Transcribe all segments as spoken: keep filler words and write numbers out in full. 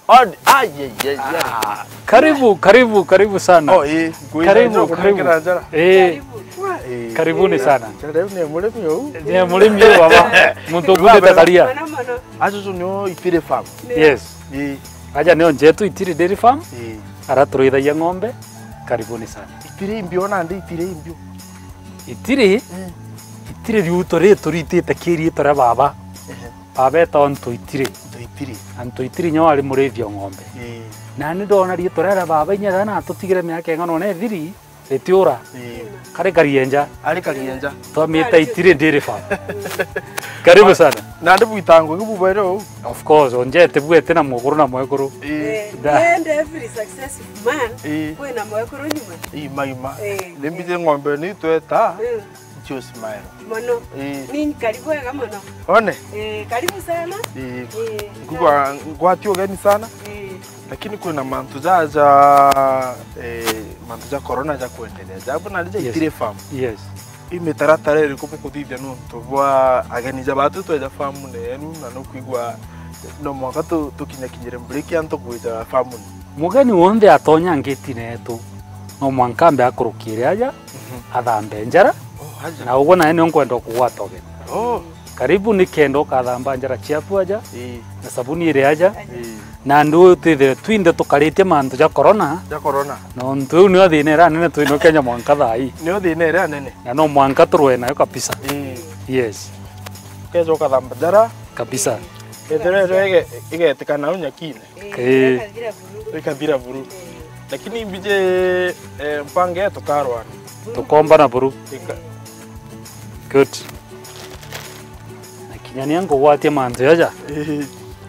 Odi, ah, yeah, yeah, yeah. Karibu, karibu, karibu sana. Oh, eh. Karibu, karibu. Eh. Karibuni sana. Ni mulimi yo. Ni mulimi yo baba. Muntu kugeta kalia. Acho nyo Uriithi farm. Yes. Eh. Aja nyo njetu Uriithi dairy farm. Eh. Araturithagia ng'ombe. Karibuni sana. Uriithi mbio na ndi Uriithi mbio. Uriithi? Uriithi riuto ritu ritite kirito ra baba. Baba etonto Uriithi. Uriithi. Anto Uriithi nyo ari murithia ng'ombe. Eh. Na ni ndona rito ra baba inya na tutigire miaka ngano ne thiri. Etiora. Eh. Kare karienja. Ali karienja. Twamita Uriithi dairy farm. Karibu sana. Na ndi buitango gibubero. Of course, onjete bwete na muguru na mwekuru. Eh. And every successful man. Eh. Kwe na mwekuru nyuma. Eh, maima. Limbite ng'ombe ni tweta. Just smile. Mono. Eh. Ni karibu wega mono. One. Eh, karibu sana. Eh. Kwa ngwatio gani sana? Eh. Lakini kuna mantu za eh mantu za corona za kuendelea. Japo na lija Uriithi farm. Yes. Imetaratara iri kupo kuthithia no tobwa aganiza batu tweja farm ne enu na no kwigwa no mwaka tu tukinya kinyere break yanto kuita farm. Mugeni wonde atonya ngeti netu. No mwankambe akurukire aja. Athambe njara. Oh, aja. Na ugo na ene onkwenda kugwata oge. Oh. Karibu ni kendo kathamba njara chiapu aja. Eh. Na sabuni ire aja. Eh. Na ndu tithe twinde tukarite mantu ja corona. Ja corona. No ntu ni othine ra nene twino Kenya mwanka thai. Ni othine ra nene. Na no mwanka turwe nayo kabisa. Eh. Yes. Kezo kathamba njara kabisa. Ethera rege igetikana unyakine. Eh. Ikathira buru. Lakini bije mpange tukarwa. Tukomba na buru. Good. Nakinyani yango gwatie mantu yaja. Eh.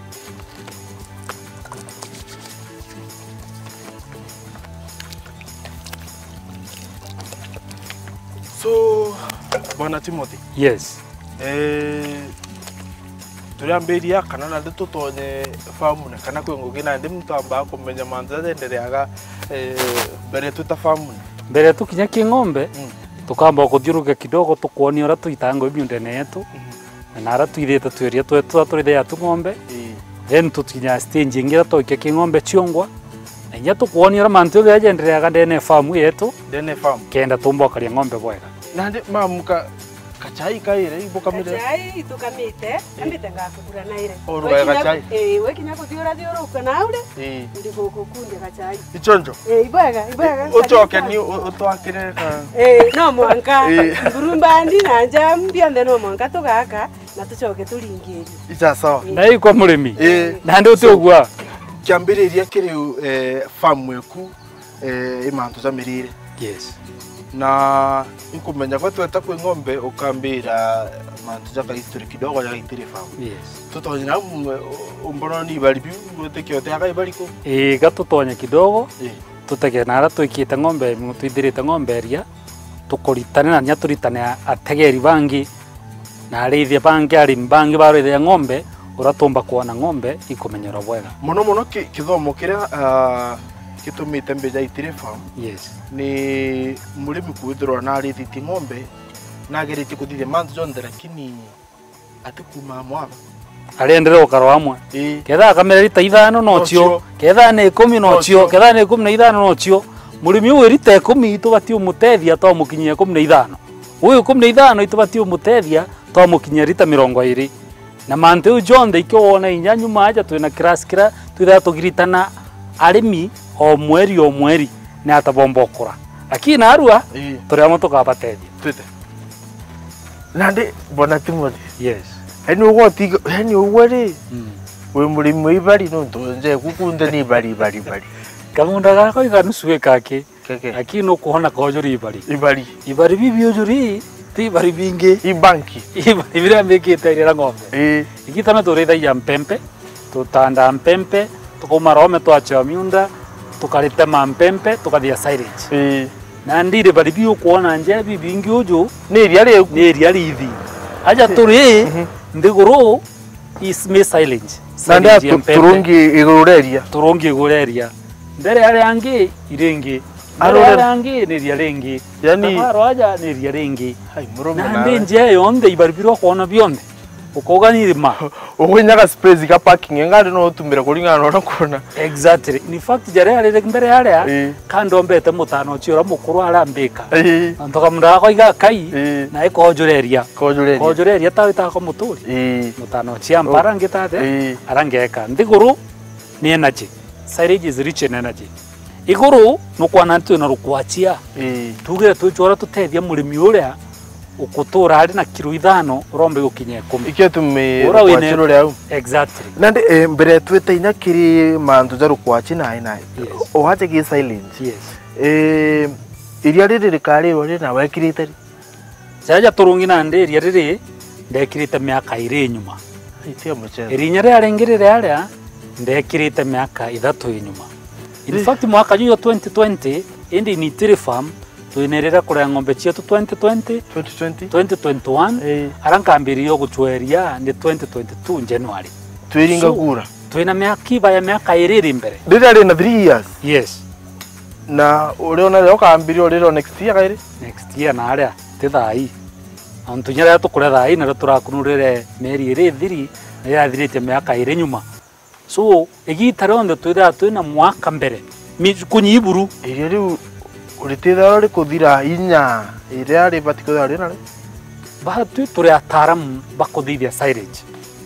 So, Bwana Timothy. Yes. Eh, tuliambiria kana na ndio tutonye famu na kana kwengugi na ndi mtu amba kumenya manza zendereaga eh bere tuta famu. Mbere tukinya king'ombe mm. tukamba kuthiuruka kidogo tukuonia ora tuitango imiundene yetu. Mm. Na ara tuithite tweria twetu turithia tu ng'ombe. Mm. Then tukinya stage ingira toike king'ombe chiongwa. Na inya tukuonia ora mantu ge ajendereaga ndene famu yetu. Ndene famu. Kenda tumbokaria ng'ombe bwega. Na ndi mamuka kachai kaire ibokamire. Kachai tukamite, ambite ngakugura naire. Oruga kachai. Eh, wekinya kuthiura thiura ukana ure. Eh. Ndi gukunde kachai. Ichonjo. Eh, ibega, ibega. Utoke ni utwakire ka. Eh, no mwanka. Burumbandi na njam biande no mwanka tugaka na tucoke turingiri. Ica sawa. Na iko murimi. Eh. Na ndi utugwa. Kiambiriria kiri eh farm eku eh imantu za mirire. Yes. Na inkumenya kwa tweta kwe ng'ombe ukambira mantu za history kidogo ya Uriithi farm. Yes. Tutonya umbono ni bali bi guteke yote aka ibaliko. Eh gatutonya kidogo. Eh. Tutege nara twikite ng'ombe mutwithirite ng'ombe ria tukuritane na nya turitane ategeri bangi na arithia bangi ari bangi barithia ng'ombe uratumba kuona ng'ombe ikumenyera bwega. Muno muno kithomo kiria kitumite mbeja Uriithi farm. Yes. Ni mulimi kuithirwa na arithiti ng'ombe na geriti kuthithia mantu jonde lakini atikuma mwaba. Arendere ukaro amwe. Eh. Ketha kamera rita ithano no cio. Ketha ni ikumi no cio. Ketha ni ikumi na ithano no cio. Mulimi uyu rita ikumi itubati umutethia to mukinyia ikumi na ithano. Uyu ikumi na ithano itubati umutethia to mukinyia rita mirongo iri. Na mantu uyu jonde ikiwona inya nyuma aja twina class kira twitha tugiritana arimi o mweri o mweri na atabomba okura. Lakini arua turiamo tukabatethia. Twite. Nandi Bwana Timothy. Yes. Eni ugoti eni ugwari. Mm. We mulimi ibari no ntonje kukunde ni bari bari bari. Kamunda gako iganusuwe kake. Keke. Lakini no kuhona kojuri ibari. Ibari. Ibari bibi ojuri ti bari bingi. Ibanki. Ibari bira mbekite ira ng'ombe. Eh. Ikitana turithagia mpempe. Tutanda mpempe. Tukumarome twacha miunda. Tukarite mampempe tukathia silage. Eh. Na ndire bari biyo kuona nje bibi bingi ojo. Ni ria ri Ni ria rithi. Aja turi ndiguru is me silage. Nanda turungi igureria. Turungi igureria. Ndere ari angi irengi. Ari angi ni ria rengi. Yani aro aja ni ria rengi. Hai murume na. Na nje yonde ibaribiro kuona bionde. ukoga nirima Ukwinyaga space ka parking engari no tumira kuringana no kona. exactly in fact jare ari mbere yare Eh. kandombete mutano chiro mukuru arambika Eh. ntoka munda ko iga kai na iko jureria Kojureria. kojureria tawe ta ko muturi Eh. mutano chiamba arangitate Eh. arangeka ndiguru ni energy silage is rich in energy iguru nukwana tu na rukwachia Eh. tugire tuchora tutethia murimi uria ukutura ari na kilo ithano rombe gukinya ikumi Ikio tume Ura wine- kwachiro leo. exactly Nande eh, mbere twete inya kiri mantu jaru kwachi na ina. Yes. Ohaje ki silent. yes Eh iria riri rikari ori na wekirite ri. jaja turungi na nderia riri ndekirite miaka iri nyuma Itia mchezo. irinya ria rengirire aria ndekirite miaka ithatu inyuma in Eh. fact mwaka juyo twenty twenty indi ni tiri farm tuinerera kurea ng'ombe cietu twenty twenty twenty twenty. twenty twenty-one Eh. arankambirio guchweria ni twenty twenty-two January Twiringa So, kura. twina miaka iba ya miaka iriri mbere Rira ri na three years. yes Na uri ona leo kaambirio riro next year gairi. next year na aria ti thai antu nyara tukure thai na turakunurire meri iri thiri na yathirite miaka iri nyuma so igita ronde twira twina mwaka mbere mi kunyiburu Iria riu uritithara ri kuthira inya iria ri batiko thari na ri. batu turi ataramu bakuthithia silage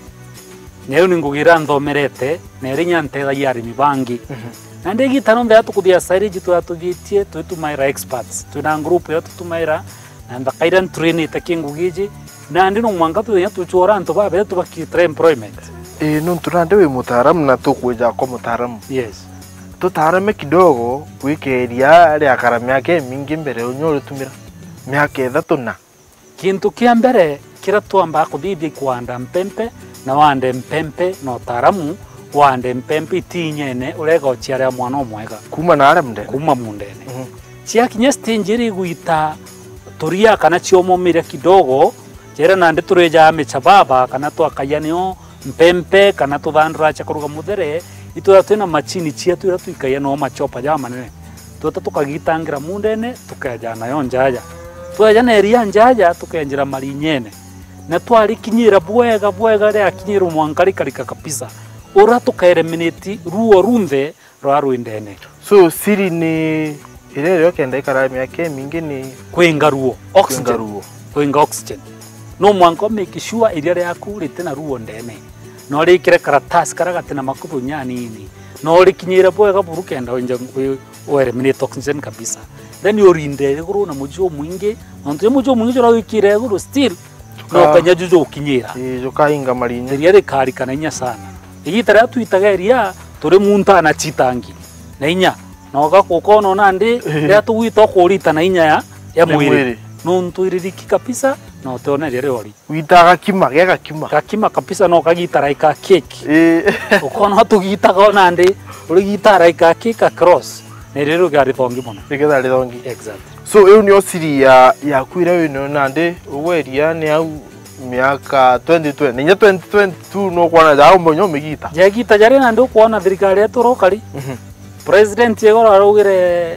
neu ningugira nthomerete nerinya ntethagia arimi bangi na ndigita ronde atukuthia silage twatuthitie twitumaira experts twina group yo tutumaira na ndakaira trainite kingugiji na ndino mwanga tuya tuchora antu babe tubakitra employment Eh no turande we mutaaramu na tukweja kwa mutaaramu. yes Tutarame kidogo kwikeria ria karamia ke mingi mbere unyoro tumira. Miaka ithatu na. kintu kia mbere kira twamba kuthithia kwanda mpempe na wande mpempe na utaramu wande mpempe itinyene urega uchiaria mwana omwega Kuma na aramde. kuma mundene Mhm. ciakinya stage iri gwita turia kana ciomomire kidogo jera nande tureja michababa kana twakayanio mpempe kana tuthandura cha kuruga muthere itwa twina machini cia twira tuikaya no machopa ja manene twata tukagitangira mundene tukaja nayo njaja twaja na eria njaja tukenjira marinyene na twarikinyira bwega bwega ria kinyira mwankari karika kabisa ura tukaeliminate ruo runthe rwa rwindene So siri ni ile leo kenda ikaramia ke mingi ni kwinga ruo oxygen Kwengaruo. kwinga oxygen no mwanko make sure iria yaku rite na ruo ndene no rikire karatasi karagate na makuthu nyanini no rikinyire bwega buru kenda wenja eliminate oxygen kabisa then yorinde guru na mujo mwingi onto mujo mwingi jora wikire guru still no kanya jujo ukinyira Eh joka inga marinya. iria rikari kana inya sana igitara tuitaga iria turi munta na chitangi na inya no gakuko no nandi ria tuwito kurita na inya ya ya mwiri no ntuiririki kabisa no tone rire ori Witaga kima gega kima. kakima kabisa no kagitara ika keki Eh ukono tugitaga nandi uri gitara ika keka cross ne rero gari thongi muno Niketha ridongi. exactly So eu ni osiri ya ya kwira we no nande uweria ni au miaka twenty twenty. Ninya twenty twenty-two no kwana ja umonyo migita. je gita jare nandi ukuona thirikari yetu rokari Mhm. president yegora arugire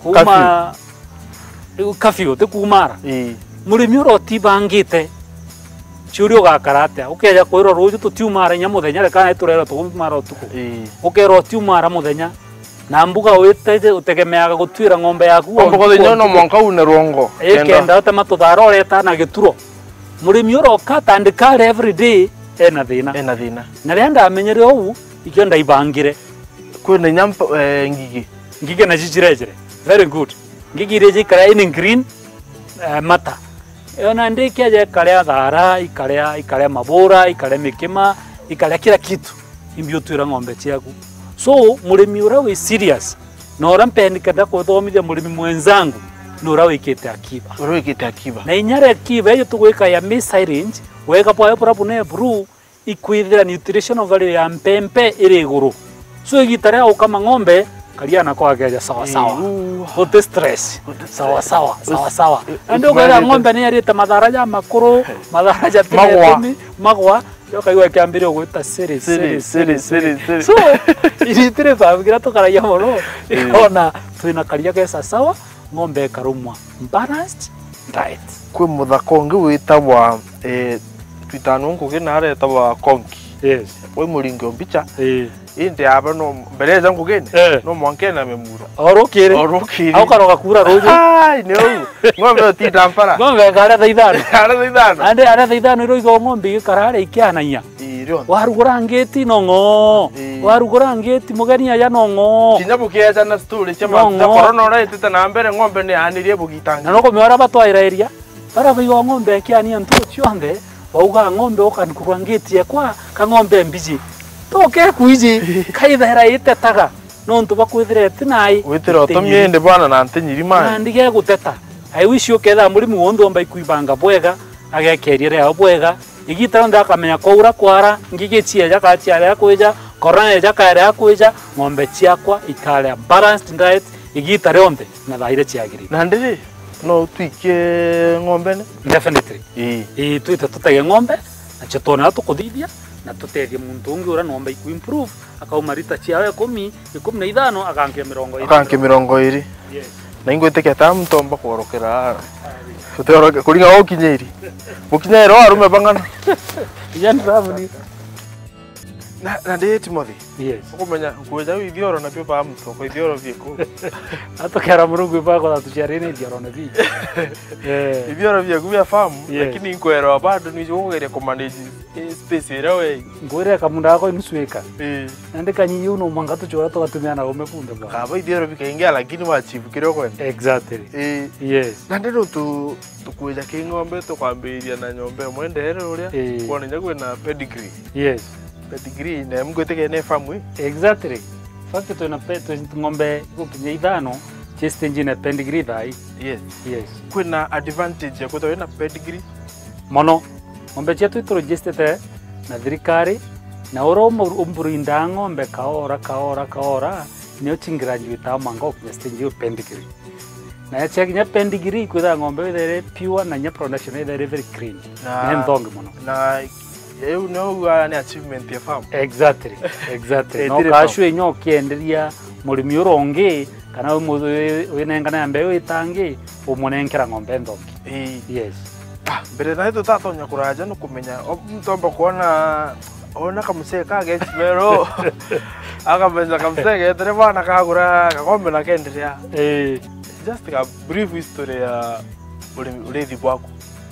kuma kafio te kumara Eh murimi urotibangite ciurio gakaratea ukeja kwirwo ruju tutiumara nya muthenya reka turera tumara utuku eh ukero tiumara muthenya na mbuga wite utegemeaga gutwira ng'ombe yaku Ombo ko nyo no monka une rongo. ekenda utema tuthara ureta na gituro murimi uroka tandikare every day ena thina ena thina. na ria ndamenyere ou ikio ndaibangire Kwena nyampa eh, ngigi. ngige na jijirejere very good ngigi ireje kara in green uh, mata ona ndike je karea thara ikarea ikarea mabura ikarea mikima ikarea kila kitu imbio twira ng'ombe ciaku so murimi ura we serious na ura mpendika ndakuthomithia murimi mwenzangu no ura wikite akiba Oro ikite akiba. na inyare akiba yo tugwika ya misyringe wega poe prabu ne bru ikwithira nutritional value ya mpempe iri iguru so igitare ukama ng'ombe kariana kwa geja sawa sawa hote stress sawa sawa sawa sawa ndio kwa ng'ombe ni yarita madaraja makuru madaraja tini magwa yo kaiwa kiambirio gwita siri siri siri siri so iritire bagira tukaraia mono ikona twina karia kesa sawa ng'ombe karumwa balanced diet Kwe muthako ngi witagwa eh twitano ngugi na areta wa konki yes we muringo mbicha eh indi aba no mbeleza ngugi no mwankena memuro orokire orokire au karoga kura rojo ai no ng'ombe ti dampara ng'ombe ngare thaithano ara thaithano ande ara thaithano iro igo ng'ombe ikarare ikiananya irio warugura ngeti no ngo warugura ngeti mugeni aya no ngo kinya bukiacha na story chama za corona ora itete na mbere ng'ombe ni anirie bugitanga na no komera batwaira iria bara bigo ng'ombe kiania ntu chionde wauga ng'ombe ukankurwa ngeti yakwa ka ng'ombe mbiji toke kuiji kaithera itetaga no ntu bakwithirete nai witira otomiende bwana na ntinyiri mani na ndige guteta ai wici uketha murimu wonthe omba ikuibanga bwega agekerire ya bwega igita nda akamenya kwaura kwara ngigichia jaka chia ya kwija corona jaka ya kwija ng'ombe chiakwa ikale balanced diet igita rionde na thaire chiagiri na ndiri no twike ng'ombe ne definitely eh eh twite tutege ng'ombe na chetona tukuthithia na tutethie muntu ungi ura ng'ombe iku improve akaumarita chiawe kumi ikumi na ithano akankia mirongo iri akankia mirongo iri yes na ingweteke tamtomba korokera tutoroke kuringa okinyeri bukinyero arume bangana yan ramani na na de Timothy yes ukumenya kuja ithioro na pepa mto ko ithioro vieko atokera murungu bako na tucharine ithioro na vi eh ithioro vieko vya farm Yes. lakini inkwero bado ni ugeria ku manage space ira we ngwire kamunda yako inusweka eh andika nyi uno mwanga tuchora tugatumia na umepunde bwa kaba ithioro vikaingia lakini wa chief kiroko exactly eh yes na ndero tu tukuja king'ombe tukwambiria na nyombe mwendere uria Eh. kuona nyagwe na pedigree yes pedigree na mgweteke ne farm exactly fakti to na peto ng'ombe kukinya ithano just engine pedigree thai yes yes kuna advantage ya kutoa na pedigree mono ng'ombe chetu iturojistete na thirikari na oro umburinda ng'ombe kaora kaora kaora nio chingraduate amanga okunya stage yo pedigree na ya chekinya pedigree kwitha ng'ombe withere pure na nya production withere very clean na ndonge mono na eu no ani achievement ya farm exactly exactly no Etire kashu enyo kienderia murimi urongi kana winengana ya mbeu itangi umunenkera ng'ombe ndonge eh yes ah mbere na hizo tatonya kuraja no kumenya mtomba kuona ona kamuseka gechero akabenza kamuseka tere bana kagura kagombe na kenderia eh just a brief history ya Uriithi Bwa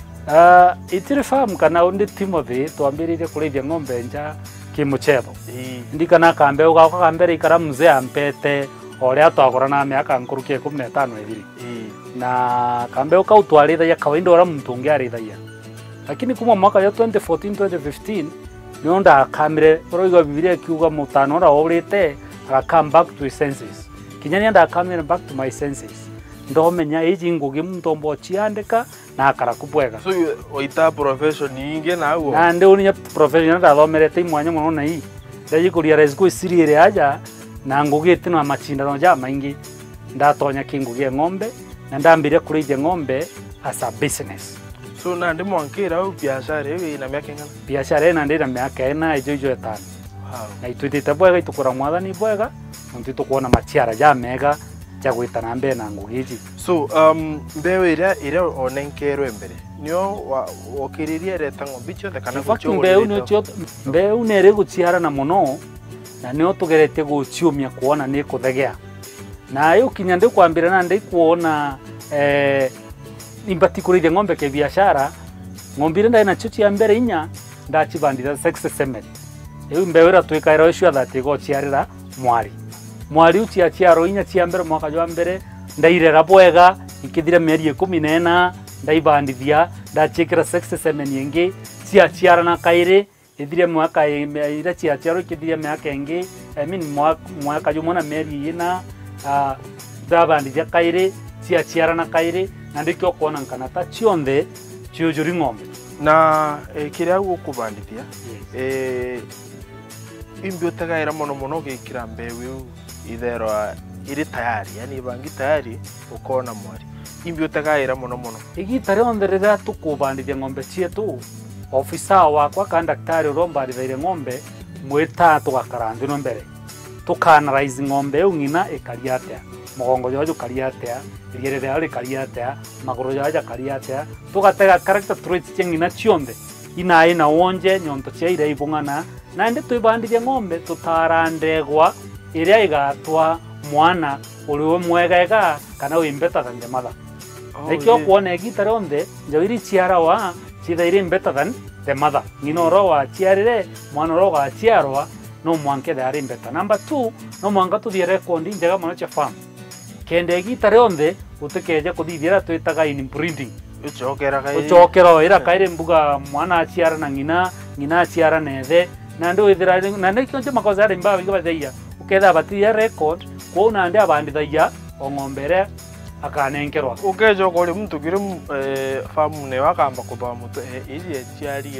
ah itire farm kana undi Timothy twambirire kurithia ng'ombe nja kimuchebo eh ndikana kambe ugako kambere ikara mzee ampete oria twagora na miaka nkurukie kumi na ĩtano ethiri eh na kambe ukautwarithagia kawaida ora muntu ungiarithagia lakini kuma mwaka ya twenty fourteen twenty fifteen nio ndakamire roiga Biblia kiuga mutano ora urite aga come back to his senses kinyania ndakamire back to my senses ndomenya iji ngugi mtombo chiandika na akara kubwega so oita profession inge na uo na ndi unya professional ndathomerete imwanya muno na hii ndajikuria resgo sirire aja na ngugi tino amachindano ja maingi ndatonya kingugi ng'ombe na ndambire kurithia ng'ombe as a business so na ndi mwankira au biashara hiyo ina miaka ngana biashara ina ndira miaka ina ijo ijo etano wow na itwitite bwega itukura mwathani bwega ntu tukuona machiara ja mega ja gwitana mbe na ngugi iji so um mbeu ira ira onenkerwe mbere nio okiriria reta ng'ombe chothe kana gucho mbeu nio chothe mbeu nere guchiara na muno na nio tugerete guchiumia kuona ni kuthegea na yo kinya ndi kwambira na ndi kuona eh imbati kurithia ng'ombe ke biashara ng'ombe ira ndina chuchi ya mbere inya ndachibandira six semen eu mbeu ira twikaira cio thati go chiarira mwari mwari uchi achiaro inya chia mbere mwaka jwa mbere ndairera bwega ikithira mieri ikumi na ĩna ndaibandithia ndachikira six semen ingi cia chiara na kaire ithire mwaka ira cia chiaro ikithira miaka ingi I mean mwaka jwa mwana mieri ĩna ndabandithia kaire cia chiara na kaire na ndikyo kuona kana ta chionde chiujuri ng'ombe na kiria gukubandithia eh imbio tagaira mono mono gikira mbeu ithero iri tayari yani bangi tayari ukona mwari imbio tagaira mono mono igitare onderera tukubandithia ng'ombe cietu ofisa wakwa ka daktari urombandithaire ng'ombe mwita tugakarandi no mbere tukanalize ng'ombe ungina ikaria atia mugongo jojo karia atia iriere rĩa rĩkaria atia magũrũ jaja karia atia tugatega character traits chengina chionde ina ina wonje nyonto cia ire ibung'ana nandi twibandithia ng'ombe tutarandegwa iria igatwa mwana uri mwegega kana wimbeta than the mother. Nikio kuona egita ronde njawiri ciara wa cithaire better than the mother. Ng'ino wa ciarire mwana ro ga ciarwa no mwanke da ari better. Number two no mwanga tu dire kondi njega mono cha farm. Kende egita ronde utekeje kuthithira twitaga inbreeding. Uchokera kai. Uchokero ira kaire mbuga mwana ciara na ng'ina ng'ina ciara nethe na ndo ithira na nikio nje makoza ari mbaga bigatheia uketha batia record kwa una ndi abandithaia o ng'ombere akanenkerwa ukejo kuri mtu kiri famu ne wakamba kuba mutu iri ciari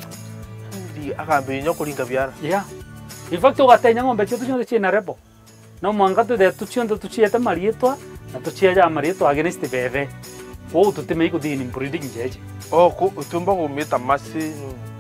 ndi akambinya kuringa byara yeah in fact ugatenya ng'ombe cyo tucyo cina rebo no mwanga tu de tucyo tuciete marietwa na tuciaja marietwa against bebe wo tutime ku dini breeding jeje oh ku utumba kumita masi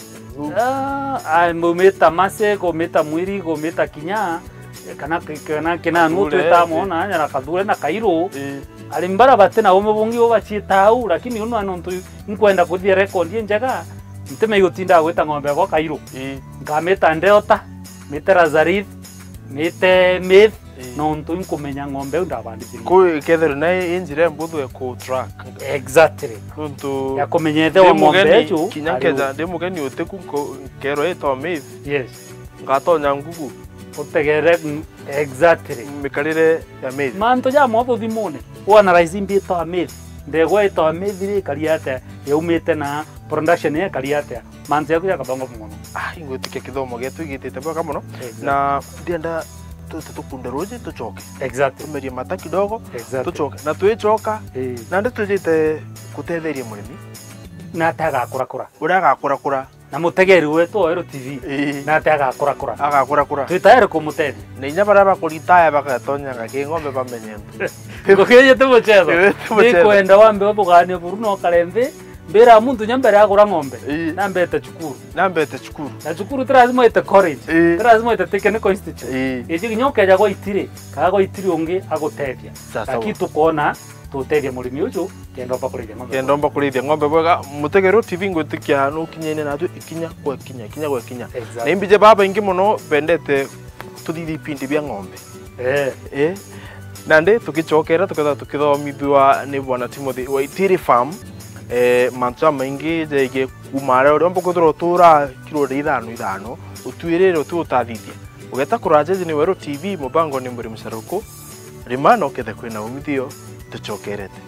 ah ai mumeta mase ko meta mwiri ko meta kinya kana kana kana no tweta mona na kadure na kairo alimbara batena ume bungi obachitau lakini uno anontu nkwenda kuthia record njega nteme yutinda gweta ng'ombe kwa kairo ngameta ndeota mete razarith mete myth no ntu nkumenya ng'ombe ndabandithia ku kether na injire mbuthu ku track exactly ntu ya kumenyethe wa ng'ombe eju kinyakeza ndimugeni uteku kero eto myth yes ngatonya ngugu utegere exactly mikarire ya myth manto ja mo thimone wana raisi mbito a myth ndegwa ito a myth ri kariate yaumite na production ya kariate manto yaku yakabongo muno ah ingotike kithomo getu igitete bwa kamono na ndienda tutu tukunda roje tuchoke exactly tumeria mata kidogo exactly tuchoke na tuichoka na ndi tujite kutetheria murimi na taga kura kura uraga kura kura na mutegeri wetu wa R T V na taga kura kura aga kura kura twitayari kumutethia ni nya bara bakuritaya bakatonya ngake ng'ombe bamenyendo ngokeje tumuchezo ni kwenda wambe obugani buruno kalembe mbera muntu nyambere agura ng'ombe nambete chukuru nambete chukuru na chukuru lazima ite college lazima ite technical institute iji nyoke jago itire kago itire onge agotethia akitu kona tutethia murimi uju kendo bakurithia ng'ombe kendo bakurithia ng'ombe bwega mutegero T V ngotikia hanu kinyene na ikinya kwa kinya kinya kwa kinya na imbije baba ingi muno bendete tudithi pindi bya ng'ombe eh eh nande tukichokera tukatha tukithomithwa ni bwana Timothy wa Itiri Farm eh mancha maingi jege kumara uri ombo kuthro tura kiro de ithano ithano utwirire tu utathithia ugeta kurajeje ni wero T V mubango ni muri msaruko rimano kethe kwina umithio tuchokerete.